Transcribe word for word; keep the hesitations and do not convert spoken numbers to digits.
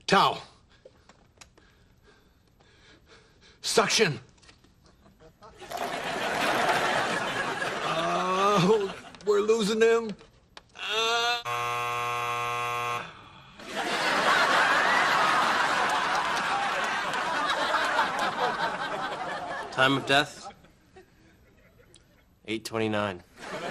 Towel. Suction. Oh, we're losing him. Uh... Time of death, eight twenty-nine.